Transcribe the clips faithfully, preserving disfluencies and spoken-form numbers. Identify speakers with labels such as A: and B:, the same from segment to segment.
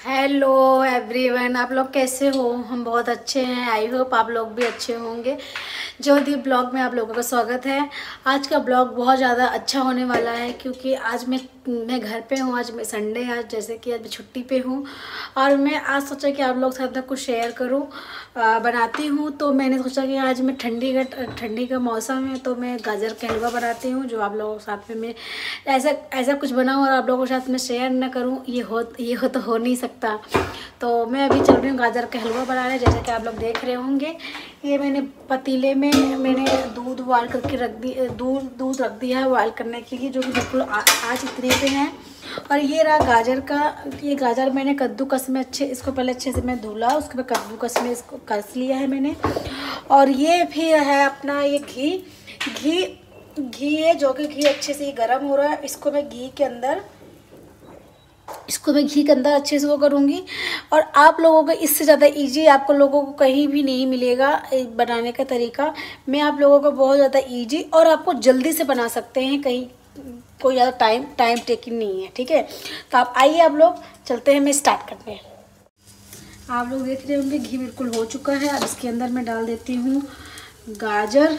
A: Hello everyone, आप लोग कैसे हो। हम बहुत अच्छे हैं। आई होप आप लोग भी अच्छे होंगे। ज्योति ब्लॉग में आप लोगों का स्वागत है। आज का ब्लॉग बहुत ज़्यादा अच्छा होने वाला है क्योंकि आज मैं मैं घर पे हूँ। आज मैं संडे, आज जैसे कि आज मैं छुट्टी पे हूँ और मैं आज सोचा कि आप लोग साथ में कुछ शेयर करूँ। आ, बनाती हूँ तो मैंने सोचा कि आज मैं ठंडी का ठंडी का मौसम है तो मैं गाजर का हलवा बनाती हूँ, जो आप लोगों के साथ में मैं ऐसा ऐसा कुछ बनाऊँ और आप लोगों के साथ में शेयर ना करूँ, ये हो ये हो तो हो नहीं सकता। तो मैं अभी चल रही हूँ गाजर का हलवा बनाने, जैसे कि आप लोग देख रहे होंगे। ये मैंने पतीले में मैंने दूध उबाल करके रख दी दूध दूध रख दिया है उबाल करने के लिए, जो कि बिल्कुल आज इतने पे हैं। और ये रहा गाजर का, ये गाजर मैंने कद्दूकस में अच्छे इसको पहले अच्छे से मैं धुला, उसके बाद कद्दूकस में इसको कस लिया है मैंने। और ये फिर है अपना ये घी घी घी है, जो कि घी अच्छे से गर्म हो रहा है। इसको मैं घी के अंदर इसको मैं घी के अंदर अच्छे से वो करूँगी। और आप लोगों को इससे ज़्यादा इजी आपको लोगों को कहीं भी नहीं मिलेगा बनाने का तरीका। मैं आप लोगों को बहुत ज़्यादा इजी और आपको जल्दी से बना सकते हैं, कहीं कोई ज़्यादा टाइम टाइम टेकिंग नहीं है। ठीक है, तो आप आइए, आप लोग चलते हैं, मैं स्टार्ट करते हैं। आप लोग देख रहे होंगे घी बिल्कुल हो चुका है। अब इसके अंदर मैं डाल देती हूँ गाजर,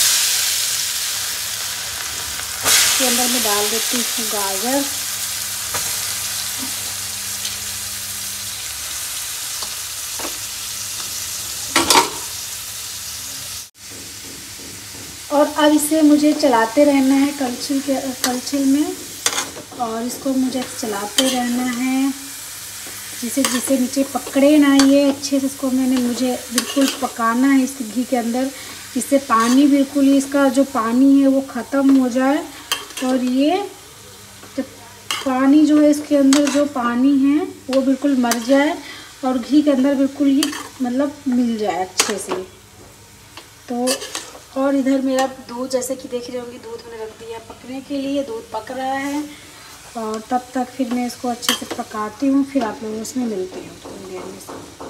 A: इसके अंदर मैं डाल देती हूँ गाजर। और अब इसे मुझे चलाते रहना है कलछिल के कलछिल में, और इसको मुझे चलाते रहना है जिसे जिसे नीचे पकड़े ना ये अच्छे से। इसको मैंने मुझे बिल्कुल पकाना है इस घी के अंदर, जिससे पानी बिल्कुल इसका जो पानी है वो ख़त्म हो जाए। और ये जब पानी जो है इसके अंदर जो पानी है वो बिल्कुल मर जाए और घी के अंदर बिल्कुल ये मतलब मिल जाए अच्छे से। तो और इधर मेरा दूध, जैसे कि देख रहे होंगे, दूध मैंने रख दिया पकने के लिए। दूध पक रहा है और तब तक फिर मैं इसको अच्छे से पकाती हूँ, फिर आप लोगों से मिलती हूँ थोड़ी देर में।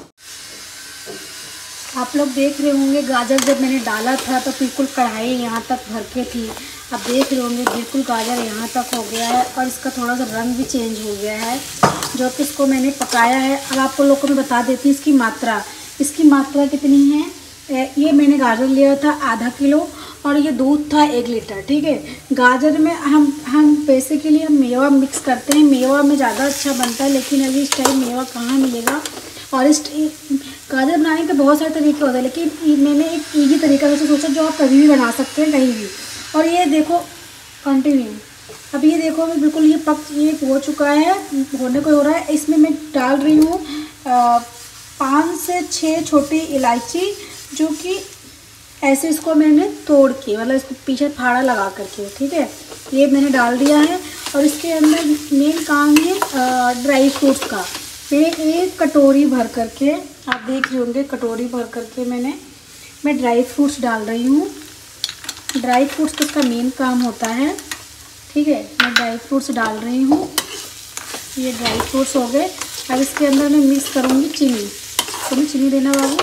A: आप लोग देख रहे होंगे गाजर जब मैंने डाला था तो बिल्कुल कढ़ाई यहाँ तक भर के थी। अब देख रहे होंगे बिल्कुल गाजर यहाँ तक हो गया है और इसका थोड़ा सा रंग भी चेंज हो गया है, जो कि इसको मैंने पकाया है। अब आपको लोगों को मैं बता देती हूँ इसकी मात्रा इसकी मात्रा कितनी है। ये मैंने गाजर लिया था आधा किलो और ये दूध था एक लीटर। ठीक है, गाजर में हम हम पैसे के लिए हम मेवा मिक्स करते हैं, मेवा में ज़्यादा अच्छा बनता है, लेकिन अभी इस टाइम मेवा कहाँ मिलेगा। और इस गाजर बनाने के बहुत सारे तरीके होते हैं, लेकिन मैंने एक ईजी तरीका वैसे सोचा जो आप कभी भी बना सकते हैं कहीं भी। और ये देखो कंटिन्यू, अब ये देखो मैं बिल्कुल ये पक ये हो चुका है, होने को हो रहा है। इसमें मैं डाल रही हूँ पाँच से छः छोटी इलायची, जो कि ऐसे इसको मैंने तोड़ के, मतलब इसको पीछे फाड़ा लगा करके, ठीक है, ये मैंने डाल दिया है। और इसके अंदर मेन काम है ड्राई फ्रूट्स का। मैंने एक कटोरी भर करके, आप देख रहे होंगे कटोरी भर करके मैंने मैं ड्राई फ्रूट्स डाल रही हूँ। ड्राई फ्रूट्स तो इसका मेन काम होता है। ठीक है, मैं ड्राई फ्रूट्स डाल रही हूँ। ये ड्राई फ्रूट्स हो गए। अब इसके अंदर मैं मिक्स करूँगी चीनी। तो मैं चीनी देना बाबू।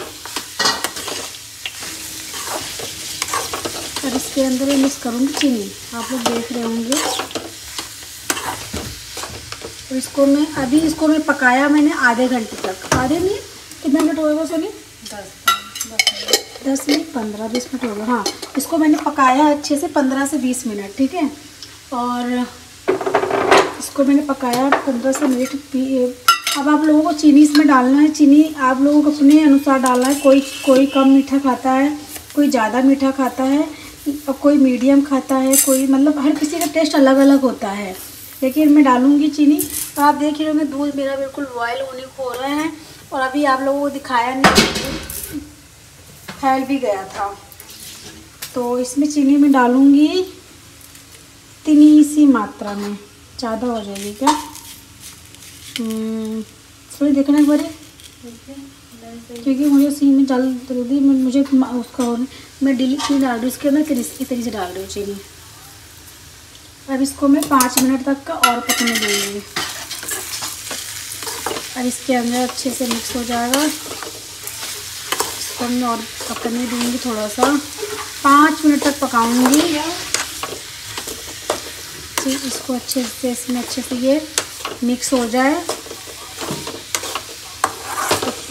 A: और इसके अंदर मैं मिक्स करूँगी चीनी, आप लोग देख रहे होंगे। तो इसको मैं अभी इसको मैं पकाया मैंने आधे घंटे तक। आधे नहीं, कितना मिनट हो गया सोनी? दस दस मिनट पंद्रह बीस मिनट हो गया। हाँ, इसको मैंने पकाया अच्छे से पंद्रह से बीस मिनट। ठीक है, और इसको मैंने पकाया पंद्रह से मिनट। अब आप लोगों को चीनी इसमें डालना है। चीनी आप लोगों को अपने अनुसार डालना है। कोई कोई कम मीठा खाता है, कोई ज़्यादा मीठा खाता है, और कोई मीडियम खाता है, कोई मतलब हर किसी का टेस्ट अलग अलग होता है। लेकिन मैं डालूँगी चीनी। तो आप देख रहे होंगे दूध मेरा बिल्कुल बॉयल होने को हो रहा है। और अभी आप लोगों को दिखाया नहीं, फैल भी गया था। तो इसमें चीनी मैं डालूँगी इतनी सी मात्रा में, ज़्यादा हो जाएगी क्या? थोड़ी देखना एक बार, क्योंकि मुझे सी में जल जल्दी मुझे उसका हो मैं डिली चीनी डाल रही हूँ इसके अंदर, इसी तरीके से डाल रही हूँ चीनी। अब इसको मैं पाँच मिनट तक का और पकने दूँगी। अब इसके अंदर अच्छे से मिक्स हो जाएगा। इसको मैं और पकने दूँगी, थोड़ा सा पाँच मिनट तक पकाऊँगी। इसको अच्छे से इसमें अच्छे से ये मिक्स हो जाए।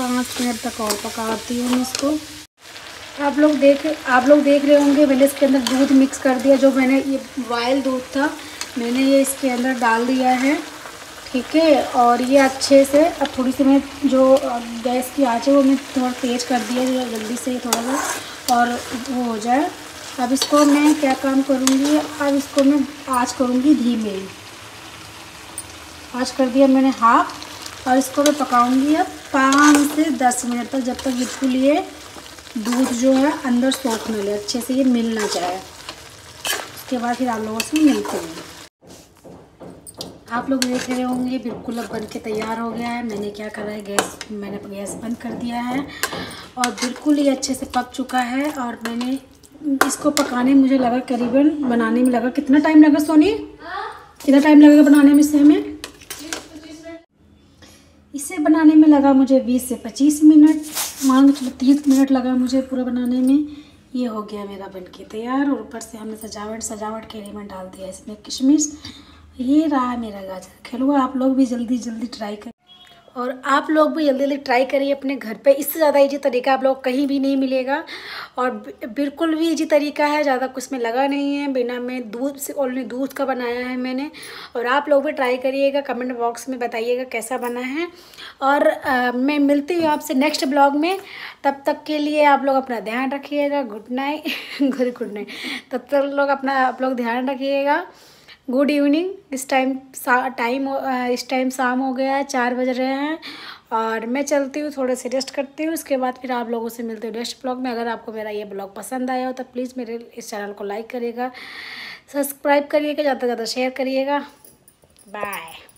A: पाँच मिनट तक और पकाती हूँ इसको। आप लोग देख आप लोग देख रहे होंगे मैंने इसके अंदर दूध मिक्स कर दिया। जो मैंने ये बॉयल दूध था मैंने ये इसके अंदर डाल दिया है, ठीक है। और ये अच्छे से अब थोड़ी सी मैं जो गैस की आंच है वो मैं थोड़ा तेज़ कर दिया है जल्दी से थोड़ा सा और वो हो जाए। अब इसको मैं क्या काम करूँगी, अब इसको मैं आँच करूँगी धीमे, आँच कर दिया मैंने हाफ। और इसको मैं पकाऊँगी अब पाँच से दस मिनट तक, जब तक बिल्कुल ये दूध जो है अंदर सोख न ले, अच्छे से ये मिल ना जाए। उसके बाद फिर आप लोगों से मिलते हैं। आप लोग देख रहे होंगे बिल्कुल अब बन के तैयार हो गया है। मैंने क्या करा है, गैस मैंने गैस बंद कर दिया है और बिल्कुल ये अच्छे से पक चुका है। और मैंने इसको पकाने मुझे लगा करीबन, बनाने में लगा कितना टाइम लगा सोनी, कितना टाइम लगेगा बनाने में इसे हमें? इसे बनाने में लगा मुझे बीस से पच्चीस मिनट, मान के चलो तीस मिनट लगा मुझे पूरा बनाने में। ये हो गया मेरा बनके तैयार। और ऊपर से हमने सजावट सजावट के लिए मैं डाल दिया इसमें किशमिश। ये रहा मेरा गाजर का हलवा। आप लोग भी जल्दी जल्दी ट्राई करें और आप लोग भी जल्दी जल्दी ट्राई करिए अपने घर पे। इससे ज़्यादा इजी तरीका आप लोग कहीं भी नहीं मिलेगा और बिल्कुल भी इजी तरीका है, ज़्यादा कुछ में लगा नहीं है, बिना में दूध से ओनली दूध का बनाया है मैंने। और आप लोग भी ट्राई करिएगा, कमेंट बॉक्स में बताइएगा कैसा बना है। और आ, मैं मिलती हूँ आपसे नेक्स्ट ब्लॉग में। तब तक के लिए आप लोग अपना ध्यान रखिएगा। Good night good good night. तब तक लोग अपना आप लोग ध्यान रखिएगा। Good evening. इस टाइम टाइम इस टाइम शाम हो गया है, चार बज रहे हैं और मैं चलती हूँ, थोड़े से रेस्ट करती हूँ। उसके बाद फिर आप लोगों से मिलते हैं नेक्स्ट ब्लॉग में। अगर आपको मेरा ये ब्लॉग पसंद आया हो तो प्लीज़ मेरे इस चैनल को लाइक करिएगा, सब्सक्राइब करिएगा, ज़्यादा से ज़्यादा शेयर करिएगा। बाय।